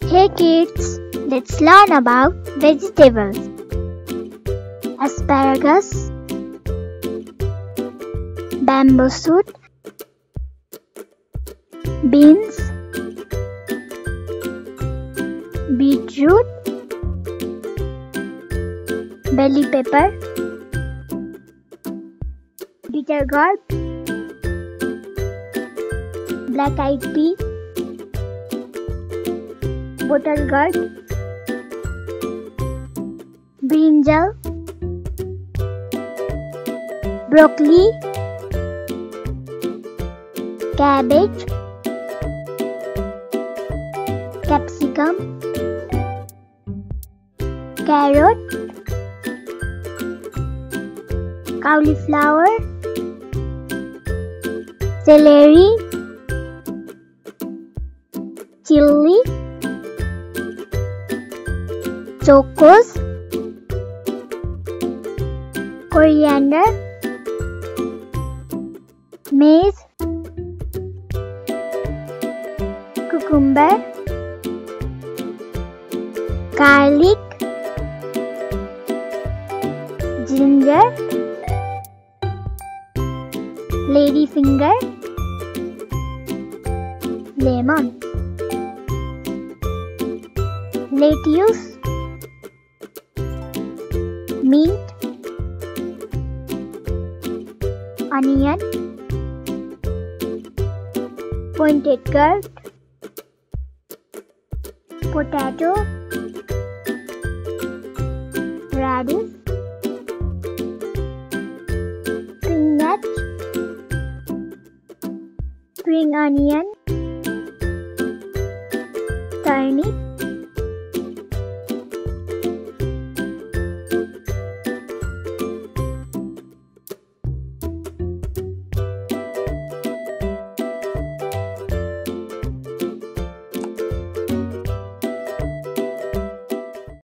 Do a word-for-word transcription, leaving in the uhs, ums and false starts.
Hey kids, let's learn about vegetables. Asparagus, bamboo shoot, beans, beetroot, bell pepper, bitter gourd, black-eyed pea, bottle gourd, brinjal, broccoli, cabbage, capsicum, carrot, cauliflower, celery, chili, chocos, coriander, maize, cucumber, garlic, ginger, ladyfinger, lemon, lettuce, mint, onion, pointed gourd, potato, radish, spinach, spring onion,